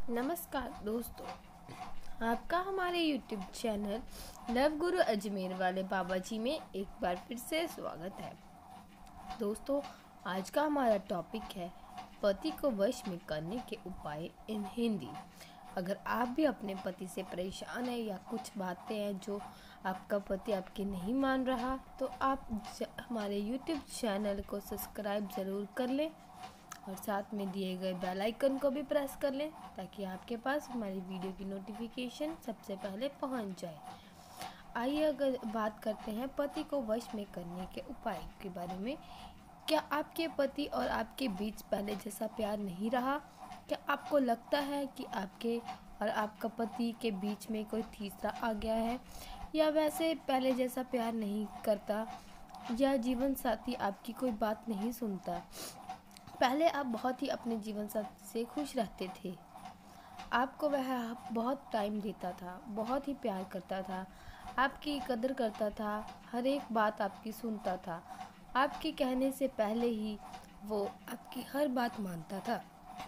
नमस्कार दोस्तों, आपका हमारे YouTube चैनल लव गुरु अजमेर वाले बाबा जी में एक बार फिर से स्वागत है। दोस्तों, आज का हमारा टॉपिक है पति को वश में करने के उपाय इन हिंदी। अगर आप भी अपने पति से परेशान हैं या कुछ बातें हैं जो आपका पति आपकी नहीं मान रहा, तो आप हमारे YouTube चैनल को सब्सक्राइब ज़रूर कर लें और साथ में दिए गए बेल आइकन को भी प्रेस कर लें ताकि आपके पास हमारी वीडियो की नोटिफिकेशन सबसे पहले पहुंच जाए। आइए अगर बात करते हैं पति को वश में करने के उपाय के बारे में। क्या आपके पति और आपके बीच पहले जैसा प्यार नहीं रहा? क्या आपको लगता है कि आपके और आपका पति के बीच में कोई तीसरा आ गया है, या वैसे पहले जैसा प्यार नहीं करता, या जीवन साथी आपकी कोई बात नहीं सुनता? पहले आप बहुत ही अपने जीवन साथी से खुश रहते थे। आपको वह बहुत टाइम देता था, बहुत ही प्यार करता था, आपकी कदर करता था, हर एक बात आपकी सुनता था, आपके कहने से पहले ही वो आपकी हर बात मानता था।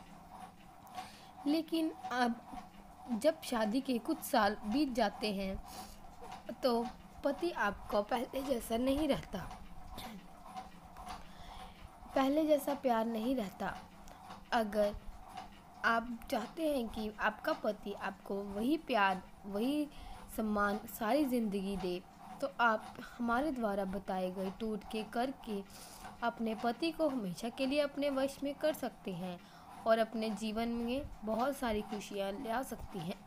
लेकिन अब जब शादी के कुछ साल बीत जाते हैं तो पति आपको पहले जैसा नहीं रहता, पहले जैसा प्यार नहीं रहता। अगर आप चाहते हैं कि आपका पति आपको वही प्यार, वही सम्मान सारी ज़िंदगी दे, तो आप हमारे द्वारा बताए गए टोटके करके अपने पति को हमेशा के लिए अपने वश में कर सकते हैं और अपने जीवन में बहुत सारी खुशियाँ ला सकती हैं।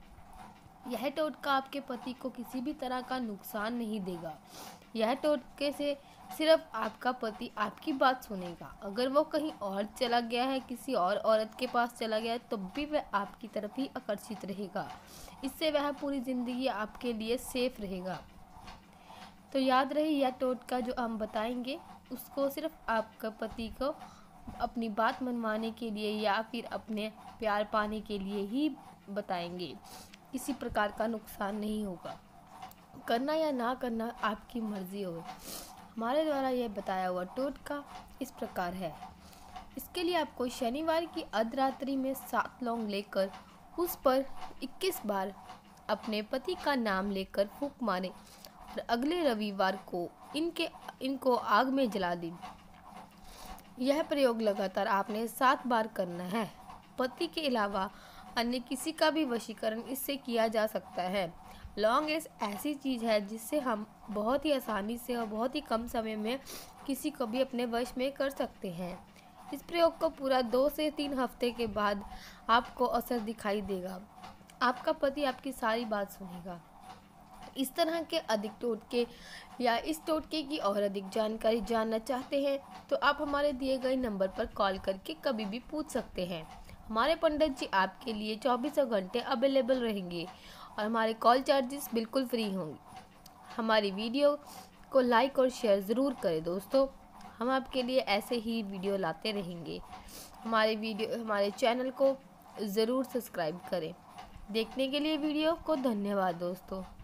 यह टोटका आपके पति को किसी भी तरह का नुकसान नहीं देगा। यह टोटके से सिर्फ आपका पति आपकी बात सुनेगा। अगर वो कहीं और चला गया है, किसी और औरत के पास चला गया है, तो भी वह आपकी तरफ ही आकर्षित रहेगा। इससे वह पूरी ज़िंदगी आपके लिए सेफ रहेगा। तो याद रहे, यह टोटका जो हम बताएंगे उसको सिर्फ आपका पति को अपनी बात मनवाने के लिए या फिर अपने प्यार पाने के लिए ही बताएंगे। किसी प्रकार का नुकसान नहीं होगा। करना या ना करना आपकी मर्जी हो। हमारे द्वारा यह बताया हुआ टोटका इस प्रकार है। इसके लिए आपको शनिवार की अर्धरात्रि में 7 लौंग लेकर उस पर 21 बार अपने पति का नाम लेकर फूंक मारें और अगले रविवार को इनको आग में जला दें। यह प्रयोग लगातार आपने 7 बार करना है। पति के अलावा अन्य किसी का भी वशीकरण इससे किया जा सकता है। लौंग एक ऐसी चीज़ है जिससे हम बहुत ही आसानी से और बहुत ही कम समय में किसी को भी अपने वश में कर सकते हैं। इस प्रयोग को पूरा 2 से 3 हफ्ते के बाद आपको असर दिखाई देगा। आपका पति आपकी सारी बात सुनेगा। इस तरह के अधिक टोटके या इस टोटके की और अधिक जानकारी जानना चाहते हैं तो आप हमारे दिए गए नंबर पर कॉल करके कभी भी पूछ सकते हैं। हमारे पंडित जी आपके लिए 24 घंटे अवेलेबल रहेंगे और हमारे कॉल चार्जेस बिल्कुल फ्री होंगे। हमारी वीडियो को लाइक और शेयर ज़रूर करें दोस्तों। हम आपके लिए ऐसे ही वीडियो लाते रहेंगे। हमारे चैनल को ज़रूर सब्सक्राइब करें। देखने के लिए वीडियो को धन्यवाद दोस्तों।